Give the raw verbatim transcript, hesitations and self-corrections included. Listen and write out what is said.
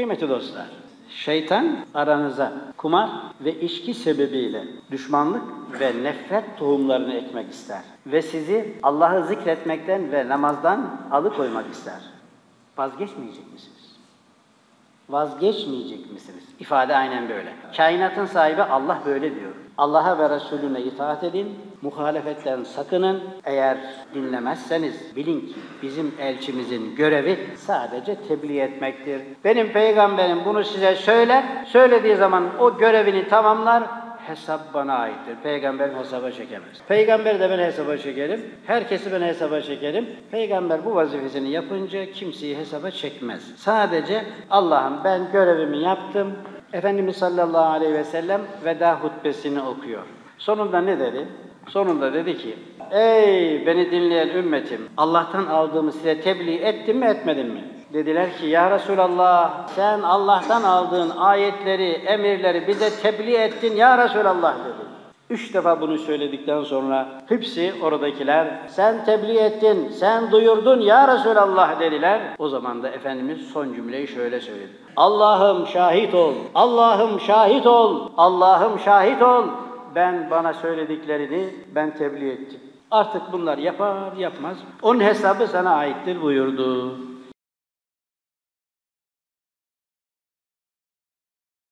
Kıymetli dostlar, şeytan aranıza kumar ve içki sebebiyle düşmanlık ve nefret tohumlarını ekmek ister. Ve sizi Allah'ı zikretmekten ve namazdan alıkoymak ister. Vazgeçmeyecek misiniz? Vazgeçmeyecek misiniz? İfade aynen böyle. Kainatın sahibi Allah böyle diyor. Allah'a ve Resulüne itaat edin, muhalefetten sakının. Eğer dinlemezseniz bilin ki bizim elçimizin görevi sadece tebliğ etmektir. Benim peygamberim bunu size söyler, söylediği zaman o görevini tamamlar, hesap bana aittir. Peygamberim hesaba çekemez. Peygamberi de ben hesaba çekerim, herkesi ben hesaba çekerim. Peygamber bu vazifesini yapınca kimseyi hesaba çekmez. Sadece Allah'ım ben görevimi yaptım. Efendimiz sallallahu aleyhi ve sellem veda hutbesini okuyor. Sonunda ne dedi? Sonunda dedi ki, ey beni dinleyen ümmetim, Allah'tan aldığımı size tebliğ ettim mi etmedim mi? Dediler ki, ya Resulallah, sen Allah'tan aldığın ayetleri, emirleri bize tebliğ ettin ya Resulallah dedi. Üç defa bunu söyledikten sonra hepsi oradakiler, sen tebliğ ettin, sen duyurdun ya Resulallah dediler. O zaman da Efendimiz son cümleyi şöyle söyledi. Allah'ım şahit ol, Allah'ım şahit ol, Allah'ım şahit ol. Ben bana söylediklerini ben tebliğ ettim. Artık bunlar yapar yapmaz, onun hesabı sana aittir buyurdu.